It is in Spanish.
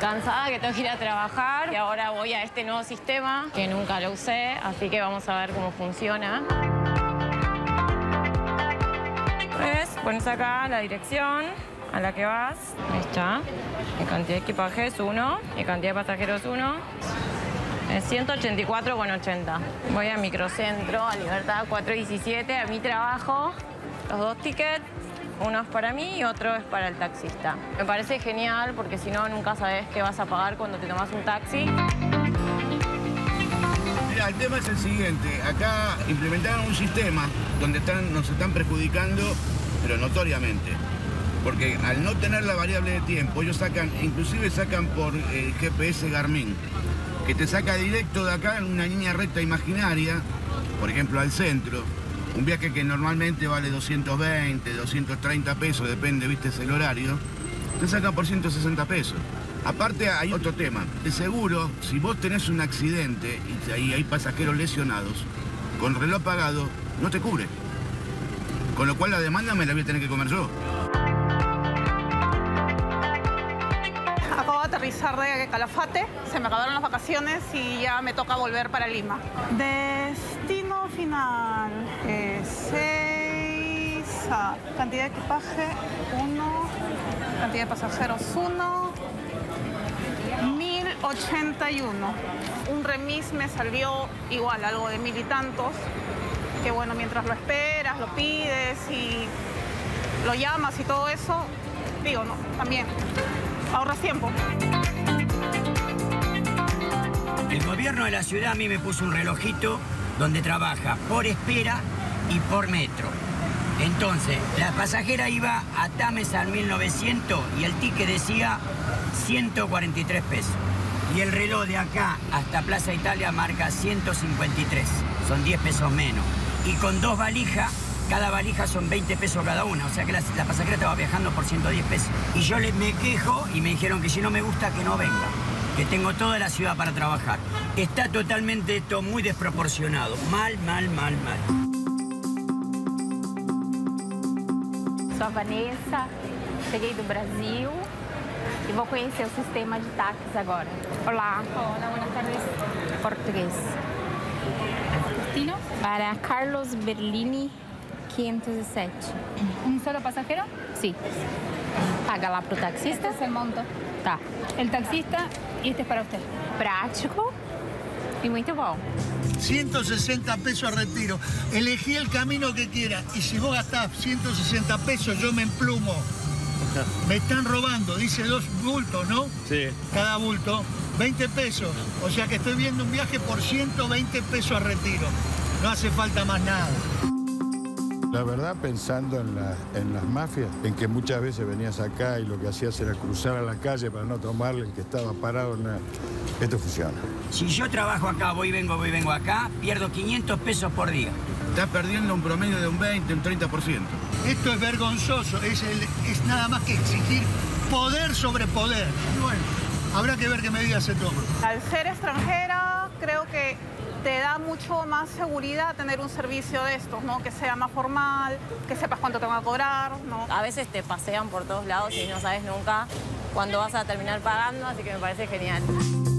cansada, que tengo que ir a trabajar y ahora voy a este nuevo sistema que nunca lo usé, así que vamos a ver cómo funciona. Pues pones acá la dirección a la que vas. Ahí está. La cantidad de equipaje es 1 y cantidad de pasajeros 1. Es 184,80. Voy a Microcentro, a Libertad 417, a mi trabajo. Los 2 tickets, uno es para mí y otro es para el taxista. Me parece genial porque si no, nunca sabes qué vas a pagar cuando te tomas un taxi. Mira, el tema es el siguiente. Acá implementaron un sistema donde nos están perjudicando, pero notoriamente. Porque al no tener la variable de tiempo, ellos inclusive sacan por GPS Garmin, que te saca directo de acá en una línea recta imaginaria, por ejemplo, al centro. Un viaje que normalmente vale 220, 230 pesos, depende, viste, es el horario. Te saca por 160 pesos. Aparte hay otro tema. De seguro, si vos tenés un accidente y hay pasajeros lesionados, con reloj apagado, no te cubre. Con lo cual la demanda me la voy a tener que comer yo. Acabo de aterrizar de Calafate, se me acabaron las vacaciones y ya me toca volver para Lima. Destino final, 6, cantidad de equipaje 1, cantidad de pasajeros 1, 1081. Un remis me salió igual, algo de 1000 y tantos, que bueno, mientras lo esperas, lo pides y lo llamas y todo eso, digo, no, también ahorras tiempo. El gobierno de la ciudad a mí me puso un relojito donde trabaja por espera y por metro. Entonces, la pasajera iba a Tames al 1900 y el ticket decía 143 pesos. Y el reloj de acá hasta Plaza Italia marca 153. Son 10 pesos menos. Y con 2 valijas, cada valija son 20 pesos cada una. O sea que la pasajera estaba viajando por 110 pesos. Y yo me quejo y me dijeron que si no me gusta que no venga. Que tengo toda la ciudad para trabajar. Está totalmente esto muy desproporcionado. Mal, mal, mal, mal. Sou a Vanessa, cheguei do Brasil e vou conhecer o sistema de táxis agora. Olá. Hola, buenas tardes. Português. ¿Destino? Para Carlos Berlini, 507. ¿Un solo pasajero? Sí. Paga lá pro taxista? Este es el monto. Tá. El taxista y este es para usted. Prático y muito bom. 160 pesos a retiro. Elegí el camino que quiera y si vos gastás 160 pesos yo me emplumo. Me están robando, dice 2 bultos, ¿no? Sí. Cada bulto, 20 pesos. O sea que estoy viendo un viaje por 120 pesos a retiro. No hace falta más nada. La verdad, pensando en las mafias, en que muchas veces venías acá y lo que hacías era cruzar a la calle para no tomarle el que estaba parado, esto funciona. Si yo trabajo acá, voy y vengo acá, pierdo 500 pesos por día. Estás perdiendo un promedio de un 20, un 30%. Esto es vergonzoso, es nada más que exigir poder sobre poder. Y bueno, habrá que ver qué medidas se toman. Al ser extranjera, creo que te da mucho más seguridad tener un servicio de estos, ¿no? Que sea más formal, que sepas cuánto te van a cobrar, ¿no? A veces te pasean por todos lados y no sabes nunca cuándo vas a terminar pagando, así que me parece genial.